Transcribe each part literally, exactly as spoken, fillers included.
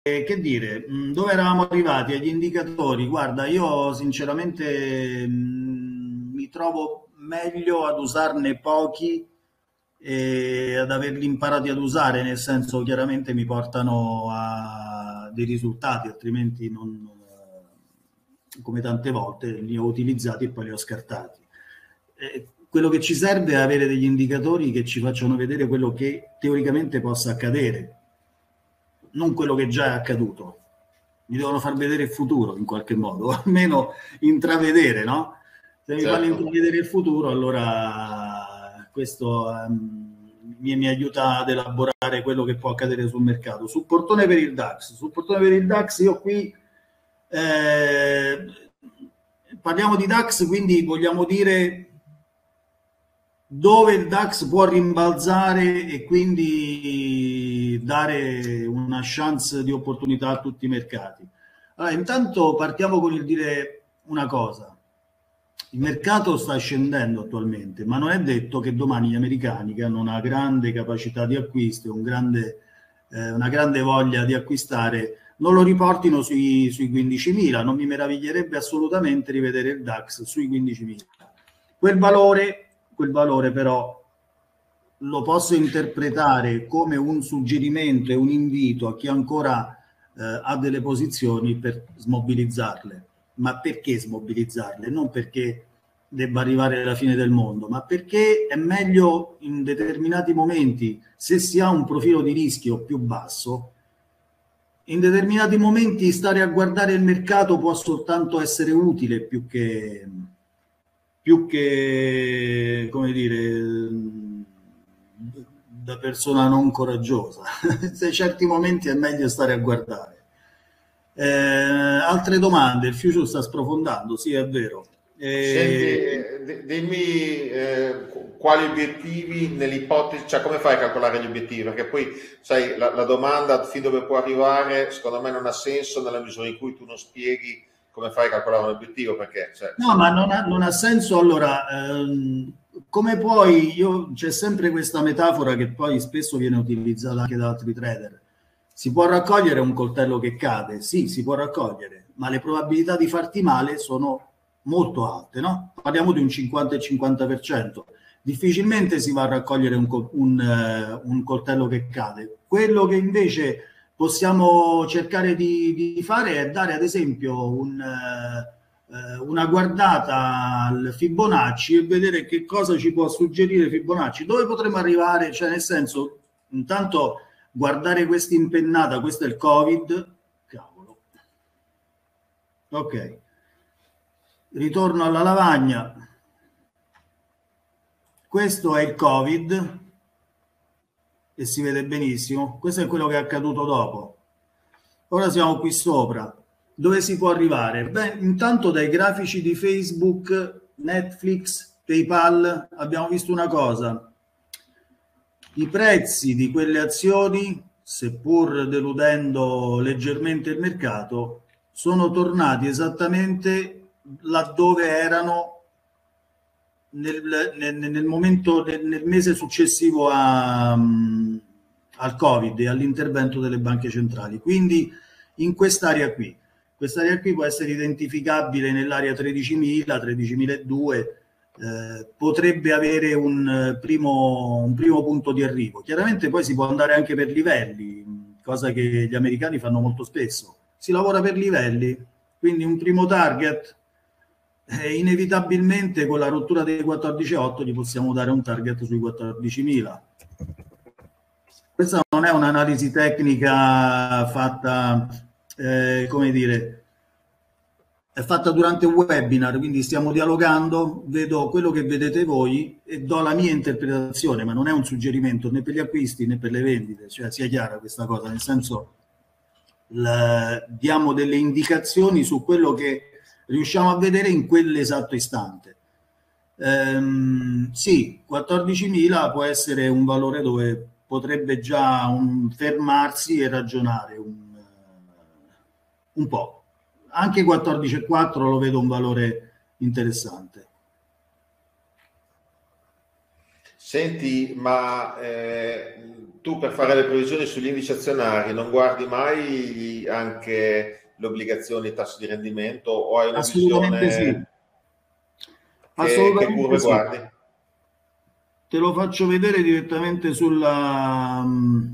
Eh, che dire, mh, dove eravamo arrivati agli indicatori? Guarda, io sinceramente mh, mi trovo meglio ad usarne pochi e ad averli imparati ad usare, nel senso chiaramente mi portano a dei risultati, altrimenti non, eh, come tante volte li ho utilizzati e poi li ho scartati. Eh, quello che ci serve è avere degli indicatori che ci facciano vedere quello che teoricamente possa accadere, non quello che già è accaduto. Mi devono far vedere il futuro in qualche modo, o almeno intravedere, no? Se mi fanno Certo. intravedere il futuro, allora questo ehm, mi, mi aiuta ad elaborare quello che può accadere sul mercato. Sul portone per il DAX, sul portone per il DAX io qui eh, parliamo di DAX, quindi vogliamo dire dove il DAX può rimbalzare e quindi dare una chance di opportunità a tutti i mercati. Allora, intanto partiamo con il dire una cosa. Il mercato sta scendendo attualmente, ma non è detto che domani gli americani, che hanno una grande capacità di acquisto e un grande, eh, una grande voglia di acquistare, non lo riportino sui, sui quindicimila. Non mi meraviglierebbe assolutamente rivedere il DAX sui quindicimila. Quel valore, quel valore però lo posso interpretare come un suggerimento e un invito a chi ancora eh, ha delle posizioni per smobilizzarle. Ma perché smobilizzarle? Non perché debba arrivare alla fine del mondo, ma perché è meglio in determinati momenti, se si ha un profilo di rischio più basso, in determinati momenti stare a guardare il mercato può soltanto essere utile più che, più che come dire, da persona non coraggiosa. Se certi momenti è meglio stare a guardare. Eh, altre domande, il future sta sprofondando, sì è vero. Senti, Eh, eh, di- dimmi eh, qu- quali obiettivi nell'ipotesi, cioè come fai a calcolare gli obiettivi? Perché poi, sai, la, la domanda fin dove può arrivare, secondo me non ha senso nella misura in cui tu non spieghi come fai a calcolare un obiettivo, perché cioè, No, se- ma non ha, non ha senso. Allora, ehm, come puoi, io, c'è sempre questa metafora che poi spesso viene utilizzata anche da altri trader. Si può raccogliere un coltello che cade? Sì, si può raccogliere, ma le probabilità di farti male sono molto alte, no? Parliamo di un cinquanta e cinquanta per cento. Difficilmente si va a raccogliere un, col- un, eh, un coltello che cade. Quello che invece possiamo cercare di, di fare è dare, ad esempio, un... eh, eh, una guardata al Fibonacci e vedere che cosa ci può suggerire Fibonacci, dove potremmo arrivare, cioè nel senso, intanto guardare questa impennata, questo è il Covid, cavolo, ok, ritorno alla lavagna, questo è il Covid e si vede benissimo, questo è quello che è accaduto dopo. Ora siamo qui sopra. Dove si può arrivare? Beh, intanto dai grafici di Facebook, Netflix, PayPal abbiamo visto una cosa. I prezzi di quelle azioni, seppur deludendo leggermente il mercato, sono tornati esattamente laddove erano nel, nel, nel momento, nel, nel mese successivo a, um, al Covid e all'intervento delle banche centrali. Quindi in quest'area qui, quest'area qui può essere identificabile nell'area tredicimila, tredicimiladuecento, eh, potrebbe avere un, eh, primo, un primo punto di arrivo. Chiaramente poi si può andare anche per livelli, cosa che gli americani fanno molto spesso. Si lavora per livelli, quindi un primo target, eh, inevitabilmente con la rottura dei quattordici virgola otto gli possiamo dare un target sui quattordicimila. Questa non è un'analisi tecnica fatta, eh, come dire, è fatta durante un webinar, quindi stiamo dialogando, vedo quello che vedete voi e do la mia interpretazione, ma non è un suggerimento né per gli acquisti né per le vendite, cioè sia chiara questa cosa, nel senso la, diamo delle indicazioni su quello che riusciamo a vedere in quell'esatto istante. Ehm, sì, quattordicimila può essere un valore dove potrebbe già un, fermarsi e ragionare un, un po'. Anche quattordici virgola quattro lo vedo un valore interessante. Senti, ma eh, tu per fare le previsioni sugli indici azionari non guardi mai anche le obbligazioni, il tasso di rendimento, o hai una Assolutamente sì. visione che, che Assolutamente curve sì. guardi? Te lo faccio vedere direttamente sulla,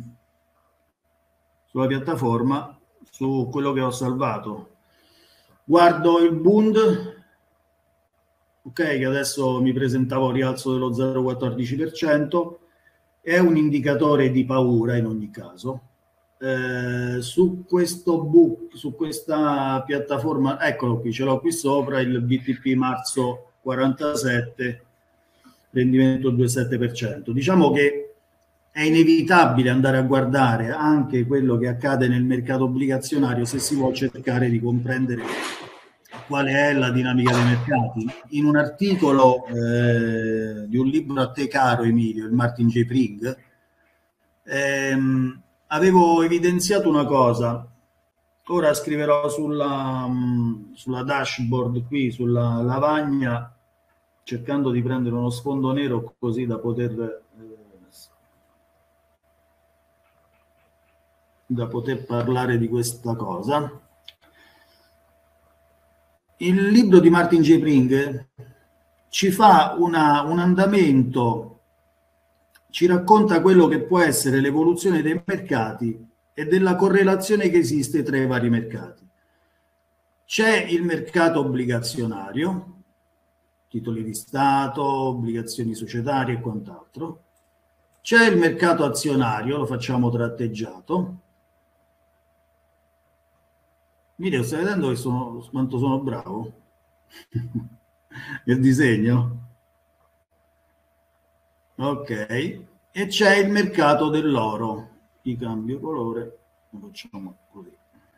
sulla piattaforma, su quello che ho salvato. Guardo il Bund, ok, che adesso mi presentavo rialzo dello zero virgola quattordici per cento, è un indicatore di paura in ogni caso. Eh, su questo book, su questa piattaforma, eccolo qui, ce l'ho qui sopra, il B T P marzo quarantasette, rendimento due virgola sette per cento. Diciamo che è inevitabile andare a guardare anche quello che accade nel mercato obbligazionario se si vuole cercare di comprendere qual è la dinamica dei mercati. In un articolo eh, di un libro a te caro, Emilio, il Martin J. Pring, ehm, avevo evidenziato una cosa. Ora scriverò sulla, sulla dashboard qui, sulla lavagna, cercando di prendere uno sfondo nero così da poter, eh, da poter parlare di questa cosa. Il libro di Martin J. Pring ci fa una, un andamento, ci racconta quello che può essere l'evoluzione dei mercati e della correlazione che esiste tra i vari mercati. C'è il mercato obbligazionario, titoli di Stato, obbligazioni societarie e quant'altro. C'è il mercato azionario, lo facciamo tratteggiato. Emilio, stai vedendo che sono, quanto sono bravo nel disegno? Ok, e c'è il mercato dell'oro. Ti cambio colore, lo facciamo così.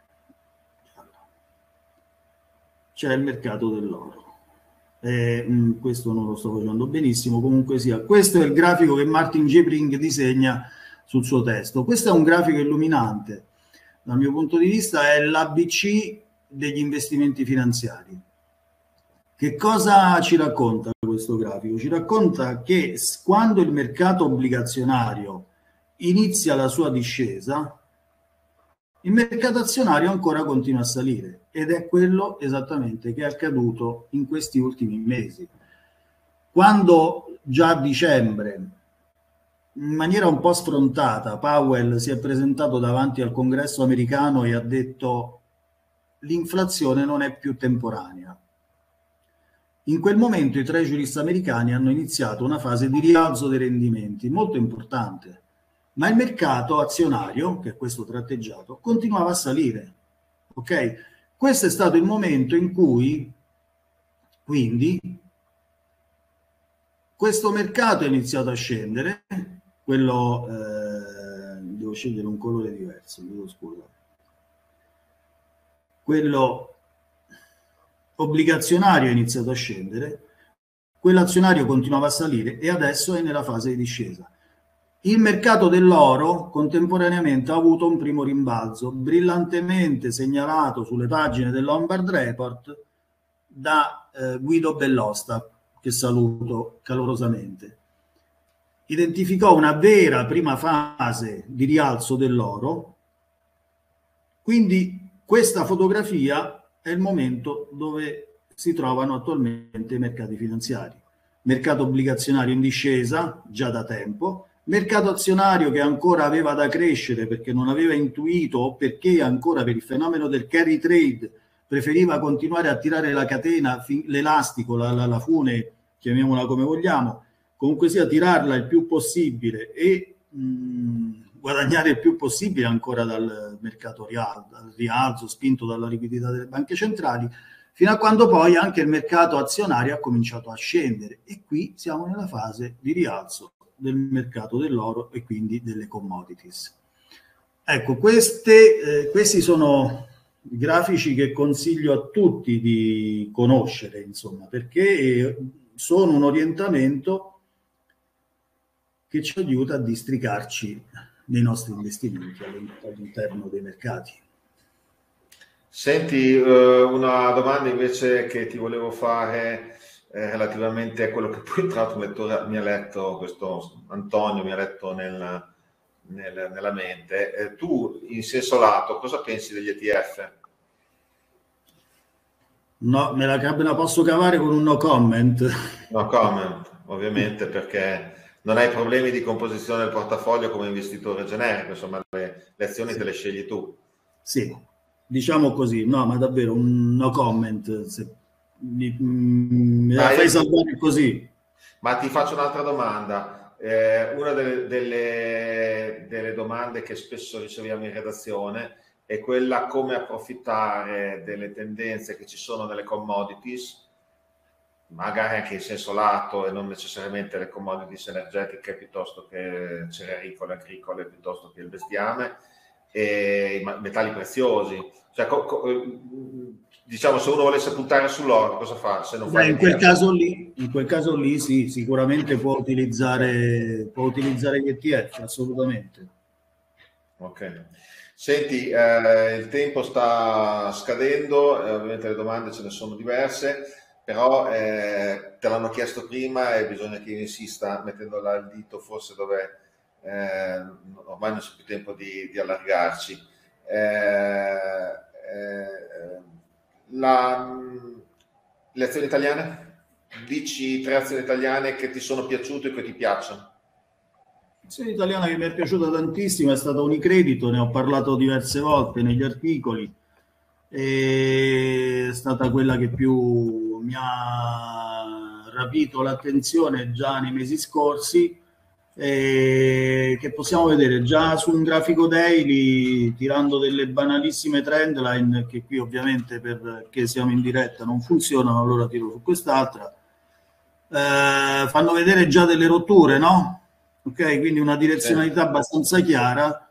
C'è il mercato dell'oro. Eh, mh, questo non lo sto facendo benissimo, comunque sia. Questo è il grafico che Martin J. Pring disegna sul suo testo. Questo è un grafico illuminante. Dal mio punto di vista è l'A B C degli investimenti finanziari. Che cosa ci racconta questo grafico? Ci racconta che quando il mercato obbligazionario inizia la sua discesa, il mercato azionario ancora continua a salire, ed è quello esattamente che è accaduto in questi ultimi mesi. Quando già a dicembre, in maniera un po' sfrontata, Powell si è presentato davanti al Congresso americano e ha detto: l'inflazione non è più temporanea. In quel momento i treasuries americani hanno iniziato una fase di rialzo dei rendimenti molto importante, ma il mercato azionario, che è questo tratteggiato, continuava a salire. Ok? Questo è stato il momento in cui, quindi, questo mercato è iniziato a scendere, quello, eh, devo scegliere un colore diverso, devo scusa, quello obbligazionario è iniziato a scendere, quello azionario continuava a salire e adesso è nella fase di discesa. Il mercato dell'oro contemporaneamente ha avuto un primo rimbalzo, brillantemente segnalato sulle pagine del Lombard Report da eh, Guido Bellosta, che saluto calorosamente. Identificò una vera prima fase di rialzo dell'oro, quindi questa fotografia è il momento dove si trovano attualmente i mercati finanziari. Mercato obbligazionario in discesa già da tempo, mercato azionario che ancora aveva da crescere perché non aveva intuito o perché ancora per il fenomeno del carry trade preferiva continuare a tirare la catena, l'elastico, la, la, la fune, chiamiamola come vogliamo, comunque sia tirarla il più possibile e mh, guadagnare il più possibile ancora dal mercato rialzo, rialzo spinto dalla liquidità delle banche centrali, fino a quando poi anche il mercato azionario ha cominciato a scendere e qui siamo nella fase di rialzo del mercato dell'oro e quindi delle commodities. Ecco, queste, eh, questi sono grafici che consiglio a tutti di conoscere, insomma, perché sono un orientamento che ci aiuta a districarci nei nostri investimenti all'interno dei mercati. Senti, una domanda invece che ti volevo fare eh, relativamente a quello che poi tra l'altro un lettore mi ha letto, questo Antonio mi ha letto nel, nel, nella mente. Eh, tu in senso lato cosa pensi degli E T F? No, me la, me la posso cavare con un no comment. No comment, ovviamente, perché non hai problemi di composizione del portafoglio come investitore generico, insomma le, le azioni te le scegli tu. Sì, diciamo così, no, ma davvero un no comment, se mi, me la fai salvare così. Ma ti faccio un'altra domanda, eh, una delle, delle, delle domande che spesso riceviamo in redazione è quella come approfittare delle tendenze che ci sono nelle commodities, magari anche in senso lato e non necessariamente le commodities energetiche piuttosto che cerealicole, agricole, piuttosto che il bestiame, e i metalli preziosi. Cioè, co, co, diciamo, se uno volesse puntare sull'oro, cosa fa? Se non fa Beh, in quel caso lì, in quel caso lì sì, sicuramente può utilizzare, può utilizzare gli E T F, assolutamente. Ok. Senti, eh, il tempo sta scadendo, eh, ovviamente le domande ce ne sono diverse, però eh, te l'hanno chiesto prima e bisogna che io insista mettendo là il dito forse dove eh, ormai non c'è più tempo di, di allargarci. Eh, eh, la, le azioni italiane? Dici tre azioni italiane che ti sono piaciute e che ti piacciono? L'azione italiana che mi è piaciuta tantissimo è stata Unicredito, ne ho parlato diverse volte negli articoli, è stata quella che più mi ha rapito l'attenzione già nei mesi scorsi, e che possiamo vedere già su un grafico daily, tirando delle banalissime trendline che qui ovviamente perché siamo in diretta non funzionano, allora tiro su quest'altra, eh, fanno vedere già delle rotture, no? Ok, quindi una direzionalità abbastanza chiara.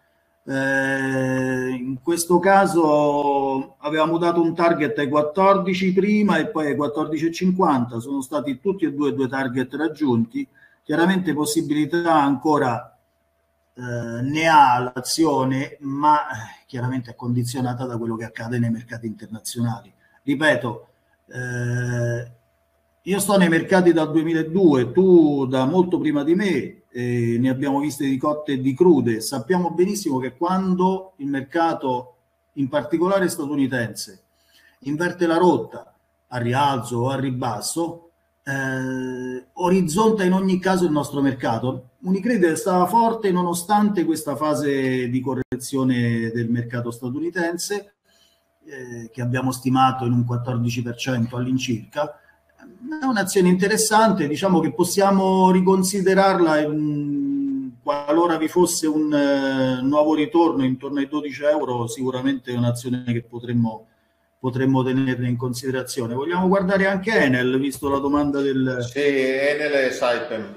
Eh, in questo caso avevamo dato un target ai quattordici prima e poi ai quattordici e cinquanta, sono stati tutti e due due target raggiunti. Chiaramente possibilità ancora eh, ne ha l'azione, ma chiaramente è condizionata da quello che accade nei mercati internazionali. Ripeto, eh, io sto nei mercati dal duemiladue, tu da molto prima di me, eh, ne abbiamo viste di cotte e di crude. Sappiamo benissimo che quando il mercato, in particolare statunitense, inverte la rotta a rialzo o a ribasso, eh, orizzonta in ogni caso il nostro mercato. Unicredit stava forte nonostante questa fase di correzione del mercato statunitense, eh, che abbiamo stimato in un quattordici per cento all'incirca. È un'azione interessante, diciamo che possiamo riconsiderarla in, qualora vi fosse un uh, nuovo ritorno intorno ai dodici euro, sicuramente è un'azione che potremmo, potremmo tenerne in considerazione. Vogliamo guardare anche Enel, visto la domanda del... Sì, Enel e Saipem.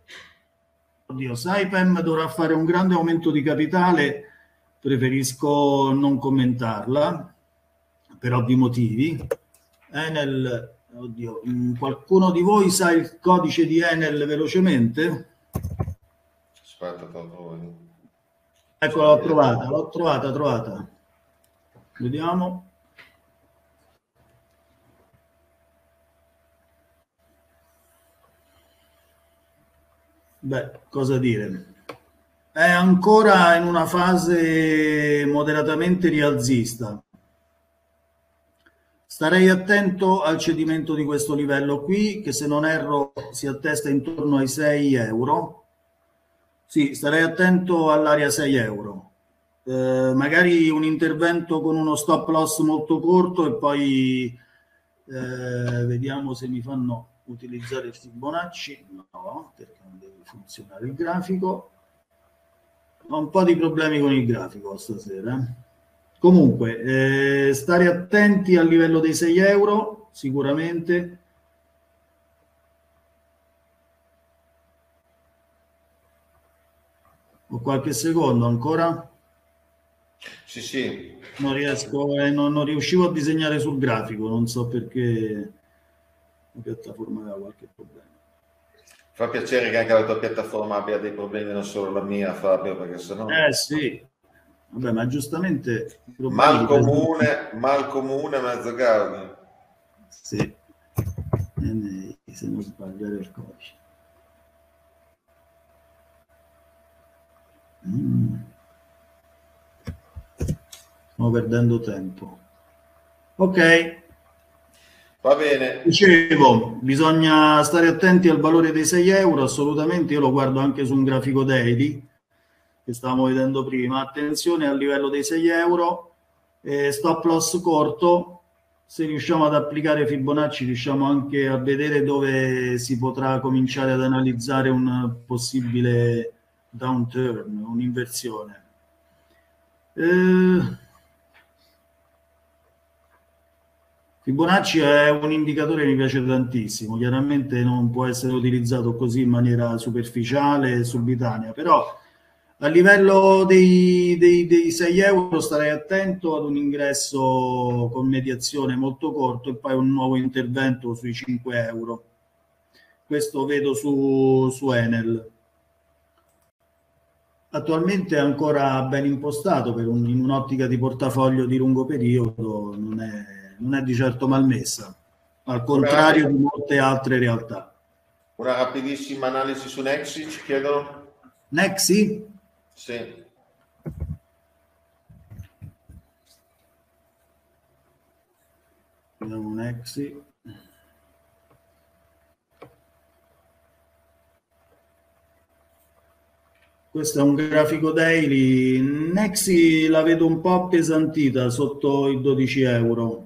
Oddio, Saipem dovrà fare un grande aumento di capitale, preferisco non commentarla, per ovvi motivi. Enel... Oddio, qualcuno di voi sa il codice di Enel velocemente? Aspetta, trovo. Ecco, l'ho trovata, l'ho trovata, trovata. Vediamo. Beh, cosa dire? È ancora in una fase moderatamente rialzista. Starei attento al cedimento di questo livello qui, che se non erro si attesta intorno ai sei euro. Sì, starei attento all'area sei euro. Eh, magari un intervento con uno stop loss molto corto e poi eh, vediamo se mi fanno utilizzare il Fibonacci. No, perché non deve funzionare il grafico. Ho un po' di problemi con il grafico stasera. Comunque, eh, stare attenti al livello dei sei euro, sicuramente. Ho qualche secondo ancora? Sì, sì. Non riesco, eh, non, non riuscivo a disegnare sul grafico, non so perché la piattaforma aveva qualche problema. Fa piacere che anche la tua piattaforma abbia dei problemi, non solo la mia, Fabio, perché sennò... Eh sì. Vabbè, ma giustamente mal comune, mal comune, mezzo gaudio. Sì. se non sbagliare il codice. Mm. Stiamo perdendo tempo. Ok. Va bene. Dicevo, bisogna stare attenti al valore dei sei euro, assolutamente. Io lo guardo anche su un grafico daily che stavamo vedendo prima. Attenzione al livello dei sei euro, eh, stop loss corto. Se riusciamo ad applicare Fibonacci, riusciamo anche a vedere dove si potrà cominciare ad analizzare un possibile downturn, un'inversione. Eh, Fibonacci è un indicatore che mi piace tantissimo, chiaramente non può essere utilizzato così in maniera superficiale e subitanea, però a livello dei, dei, dei sei euro starei attento ad un ingresso con mediazione molto corto e poi un nuovo intervento sui cinque euro. Questo vedo su, su Enel. Attualmente è ancora ben impostato per un, in un'ottica di portafoglio di lungo periodo, non è, non è di certo malmessa, al contrario di molte altre realtà. Una rapidissima analisi su Nexi, ci chiedono. Nexi? Sì. Vediamo Nexi. Questo è un grafico daily. Nexi la vedo un po' appesantita sotto i dodici euro.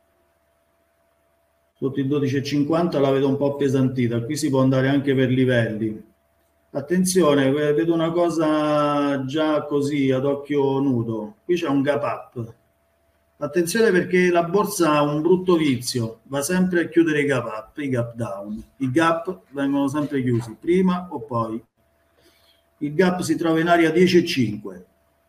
Sotto i dodici e cinquanta la vedo un po' appesantita. Qui si può andare anche per livelli. Attenzione, vedo una cosa già così ad occhio nudo. Qui c'è un gap up. Attenzione perché la borsa ha un brutto vizio, va sempre a chiudere i gap up, i gap down. I gap vengono sempre chiusi, prima o poi. Il gap si trova in area dieci e cinque.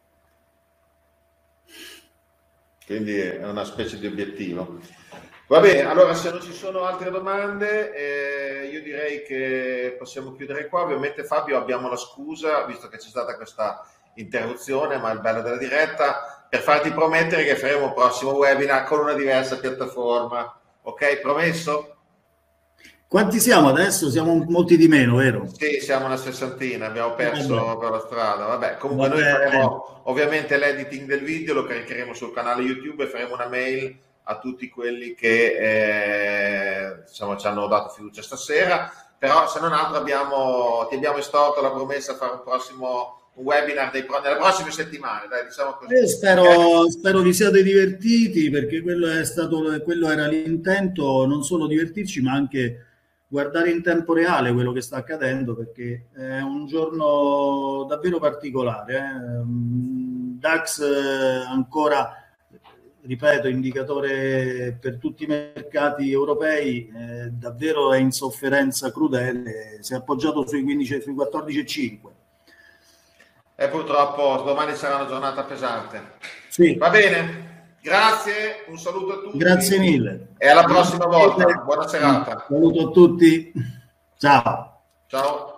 Quindi è una specie di obiettivo. Va bene, allora se non ci sono altre domande, eh, io direi che possiamo chiudere qua. Ovviamente Fabio abbiamo la scusa, visto che c'è stata questa interruzione, ma il bello della diretta, per farti promettere che faremo un prossimo webinar con una diversa piattaforma. Ok, promesso? Quanti siamo adesso? Siamo molti di meno, vero? Sì, siamo una sessantina, abbiamo perso eh per la strada. Vabbè, comunque Vabbè. Noi faremo ovviamente l'editing del video, lo caricheremo sul canale YouTube e faremo una mail a tutti quelli che eh, diciamo, ci hanno dato fiducia stasera. Però se non altro abbiamo, ti abbiamo estorto la promessa a fare un prossimo un webinar dei, nelle prossime settimane, dai, diciamo così. Io spero, spero vi siate divertiti, perché quello è stato, quello era l'intento, non solo divertirci ma anche guardare in tempo reale quello che sta accadendo, perché è un giorno davvero particolare. eh. DAX ancora, ripeto, indicatore per tutti i mercati europei, eh, davvero è in sofferenza crudele, si è appoggiato sui quindici, sui quattordici e cinque. E purtroppo domani sarà una giornata pesante. Sì. Va bene, grazie, un saluto a tutti. Grazie mille. E alla prossima volta. Buona serata. Un saluto a tutti. Ciao. Ciao.